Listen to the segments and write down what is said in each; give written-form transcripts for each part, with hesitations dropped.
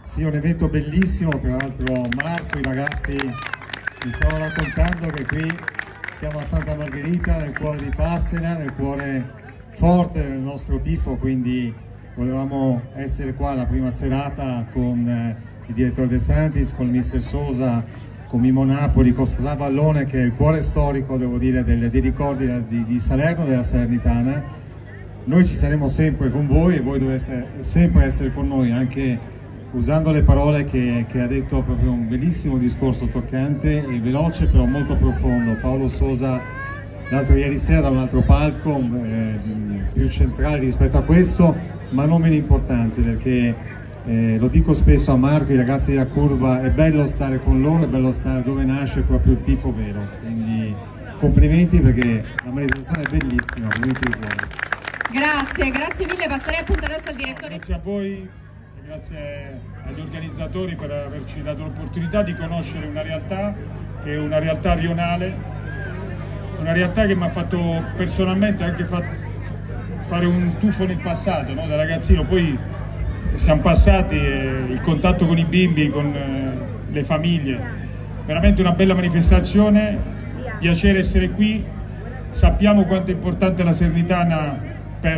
Sì, un evento bellissimo, tra l'altro Marco, i ragazzi mi stavano raccontando che qui siamo a Santa Margherita, nel cuore di Pastena, nel cuore forte del nostro tifo, quindi volevamo essere qua la prima serata con il direttore De Santis, con il mister Sosa, con Mimo Napoli, con Savallone, che è il cuore storico, devo dire, dei ricordi di Salerno, della Salernitana. Noi ci saremo sempre con voi e voi dovete sempre essere con noi, anche usando le parole che ha detto, proprio un bellissimo discorso toccante e veloce, però molto profondo. Paolo Sosa, l'altro ieri sera da un altro palco, più centrale rispetto a questo, ma non meno importante, perché lo dico spesso a Marco, i ragazzi della curva, è bello stare con loro, è bello stare dove nasce proprio il tifo vero. Quindi complimenti, perché la manifestazione è bellissima, complimenti di cuore. Grazie mille, passerei appunto adesso al direttore. Grazie a voi, grazie agli organizzatori per averci dato l'opportunità di conoscere una realtà che è una realtà rionale, una realtà che mi ha fatto personalmente anche fare un tuffo nel passato, no? Da ragazzino. Poi siamo passati, il contatto con i bimbi, con le famiglie, veramente una bella manifestazione, piacere essere qui. Sappiamo quanto è importante la Salernitana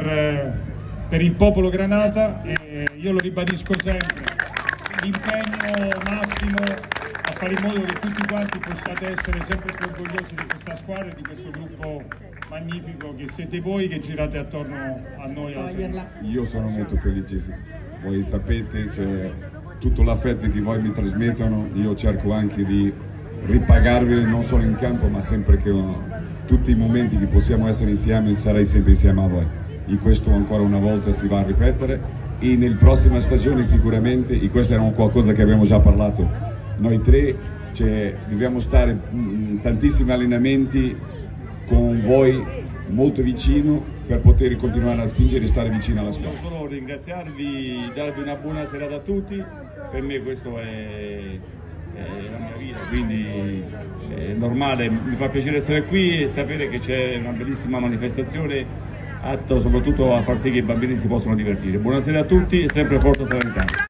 per il popolo granata, e io lo ribadisco sempre, l'impegno massimo a fare in modo che tutti quanti possiate essere sempre più orgogliosi di questa squadra e di questo gruppo magnifico che siete voi, che girate attorno a noi. Io sono molto felice, voi sapete, cioè, tutto l'affetto che voi mi trasmettono, io cerco anche di ripagarvi non solo in campo, ma sempre che tutti i momenti che possiamo essere insieme, sarei sempre insieme a voi. E questo ancora una volta si va a ripetere, e nella prossima stagione sicuramente, e questo era qualcosa che abbiamo già parlato noi tre, cioè, dobbiamo stare tantissimi allenamenti con voi molto vicino per poter continuare a spingere e stare vicino alla squadra. Solo ringraziarvi, darvi una buona serata a tutti, per me questo è la mia vita, quindi è normale, mi fa piacere essere qui e sapere che c'è una bellissima manifestazione atto soprattutto a far sì che i bambini si possano divertire. Buonasera a tutti e sempre forza Salernitana.